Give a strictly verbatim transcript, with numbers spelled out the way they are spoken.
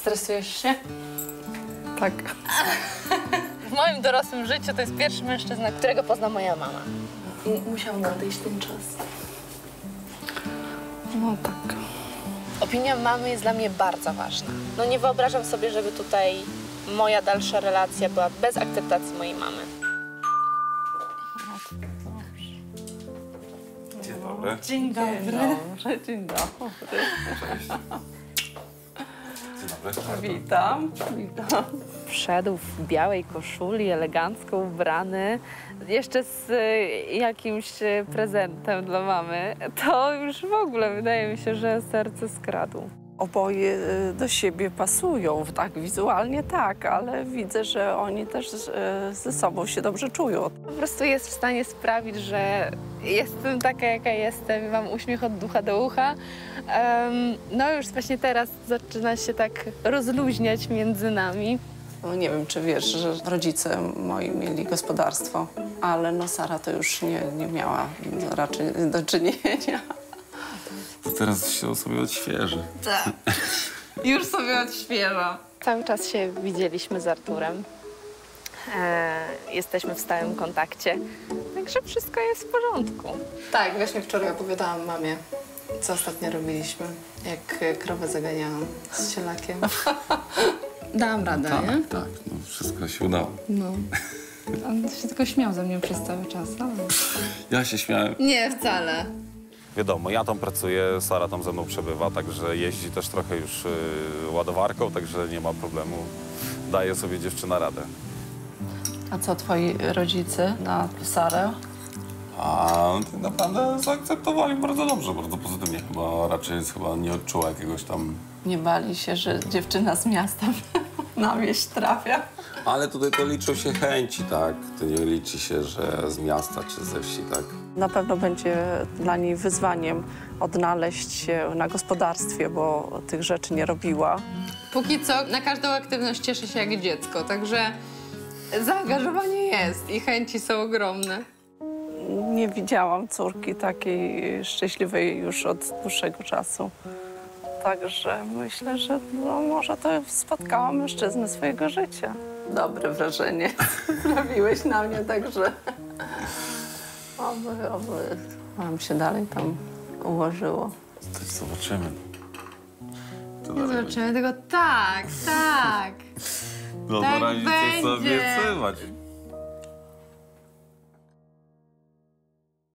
Stresujesz się? Tak. W moim dorosłym życiu to jest pierwszy mężczyzna, którego pozna moja mama. I musiał nadejść ten czas. No tak. Opinia mamy jest dla mnie bardzo ważna. No nie wyobrażam sobie, żeby tutaj moja dalsza relacja była bez akceptacji mojej mamy. Dzień dobry. Dzień dobry. Dzień dobry. Dzień dobry. Cześć. Dzień dobry. Witam. Witam. Wszedł w białej koszuli, elegancko ubrany, jeszcze z jakimś prezentem dla mamy. To już w ogóle wydaje mi się, że serce skradł. Oboje do siebie pasują, tak wizualnie tak, ale widzę, że oni też ze sobą się dobrze czują. Po prostu jest w stanie sprawić, że jestem taka, jaka jestem i mam uśmiech od ucha do ucha. Um, no już właśnie teraz zaczyna się tak rozluźniać między nami. No, nie wiem, czy wiesz, że rodzice moi mieli gospodarstwo, ale no Sara to już nie, nie miała raczej do czynienia. To teraz się sobie odświeży. Tak. Już sobie odświeża. Cały czas się widzieliśmy z Arturem. E, jesteśmy w stałym kontakcie, także wszystko jest w porządku. Tak, właśnie wczoraj opowiadałam mamie, co ostatnio robiliśmy, jak krowę zaganiałam z sielakiem. Dałam radę, Tak, nie? tak, no wszystko się udało. No. On się tylko śmiał ze mnie przez cały czas, ale... Ja się śmiałem. Nie, wcale. Wiadomo, ja tam pracuję, Sara tam ze mną przebywa, także jeździ też trochę już y, ładowarką, także nie ma problemu. Daje sobie dziewczyna radę. A co twoi rodzice na Sarę? A tak naprawdę zaakceptowali bardzo dobrze, bardzo pozytywnie. Chyba raczej chyba nie odczuła jakiegoś tam... Nie bali się, że dziewczyna z miasta na wieś trafia? Ale tutaj to liczą się chęci, tak? To nie liczy się, że z miasta czy ze wsi, tak? Na pewno będzie dla niej wyzwaniem odnaleźć się na gospodarstwie, bo tych rzeczy nie robiła. Póki co na każdą aktywność cieszy się jak dziecko, także zaangażowanie jest i chęci są ogromne. Nie widziałam córki takiej szczęśliwej już od dłuższego czasu. Także myślę, że no, może to spotkała mężczyznę swojego życia. Dobre wrażenie sprawiłeś na mnie, także oby, oby nam się dalej tam ułożyło. To zobaczymy. To Nie zobaczymy tego tak, tak. No tak to razie co będzie. sobie obiecywać.